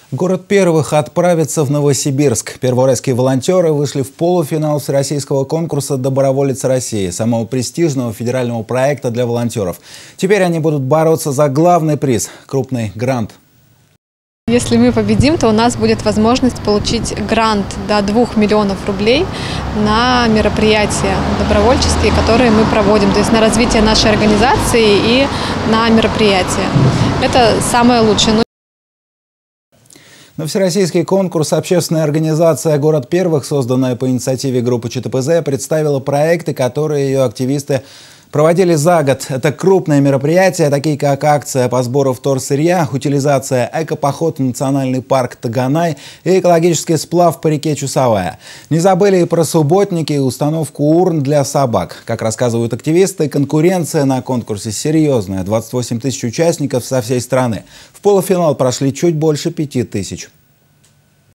Город первых отправится в Новосибирск. Первоуральские волонтеры вышли в полуфинал всероссийского конкурса «Доброволец России», самого престижного федерального проекта для волонтеров. Теперь они будут бороться за главный приз – крупный грант. Если мы победим, то у нас будет возможность получить грант до 2 миллионов рублей на мероприятия добровольческие, которые мы проводим, то есть на развитие нашей организации и на мероприятия. Это самое лучшее. На всероссийский конкурс общественная организация «Город первых», созданная по инициативе группы ЧТПЗ, представила проекты, которые ее активисты проводили за год. Это крупные мероприятия, такие как акция по сбору вторсырья, утилизация, экопоход в национальный парк Таганай и экологический сплав по реке Чусовая. Не забыли и про субботники и установку урн для собак. Как рассказывают активисты, конкуренция на конкурсе серьезная. 28 тысяч участников со всей страны. В полуфинал прошли чуть больше 5 тысяч.